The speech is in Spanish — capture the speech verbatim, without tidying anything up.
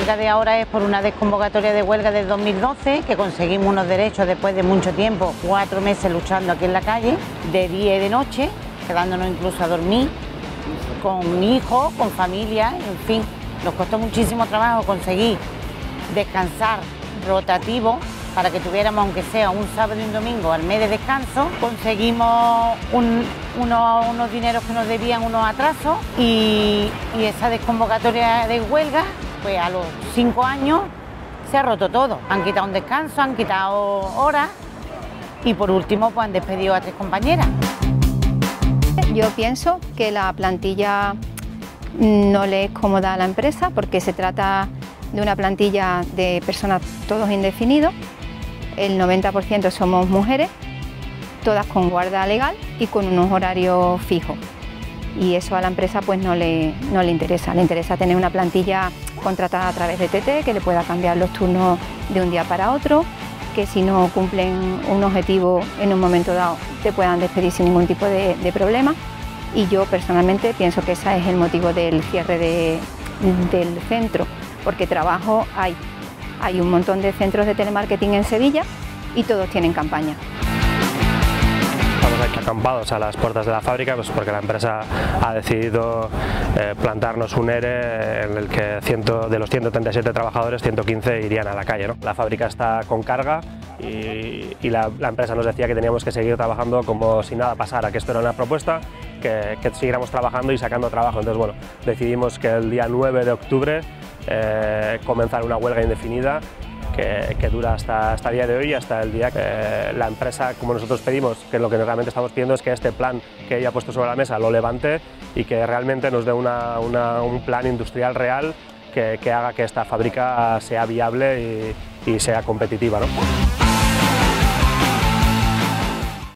huelga de ahora es por una desconvocatoria de huelga del dos mil doce, que conseguimos unos derechos después de mucho tiempo, cuatro meses luchando aquí en la calle, de día y de noche, quedándonos incluso a dormir, con hijos, con familia, en fin. Nos costó muchísimo trabajo conseguir descansar rotativo para que tuviéramos, aunque sea un sábado y un domingo al mes de descanso. Conseguimos un, unos, unos dineros que nos debían, unos atrasos, y, y esa desconvocatoria de huelga, pues a los cinco años se ha roto todo. Han quitado un descanso, han quitado horas y por último pues han despedido a tres compañeras. Yo pienso que la plantilla no le es cómoda a la empresa porque se trata de una plantilla de personas todos indefinidos. El noventa por ciento somos mujeres, todas con guarda legal y con unos horarios fijos. Y eso a la empresa pues no le, no le interesa. Le interesa tener una plantilla contratada a través de T T, que le pueda cambiar los turnos de un día para otro, que si no cumplen un objetivo en un momento dado te puedan despedir sin ningún tipo de, de problema. Y yo personalmente pienso que ese es el motivo del cierre de, del centro, porque trabajo hay. Hay un montón de centros de telemarketing en Sevilla y todos tienen campaña. Estamos aquí acampados a las puertas de la fábrica, pues porque la empresa ha decidido eh, plantarnos un ERE en el que ciento, de los ciento treinta y siete trabajadores, ciento quince irían a la calle, ¿no? La fábrica está con carga y, y la, la empresa nos decía que teníamos que seguir trabajando como si nada pasara, que esto era una propuesta, que, que siguiéramos trabajando y sacando trabajo. Entonces, bueno, decidimos que el día nueve de octubre eh, comenzar una huelga indefinida Que, que dura hasta, hasta el día de hoy, hasta el día que la empresa, como nosotros pedimos, que lo que realmente estamos pidiendo es que este plan que ella ha puesto sobre la mesa lo levante y que realmente nos dé una, una, un plan industrial real que, que haga que esta fábrica sea viable y, y sea competitiva, ¿no?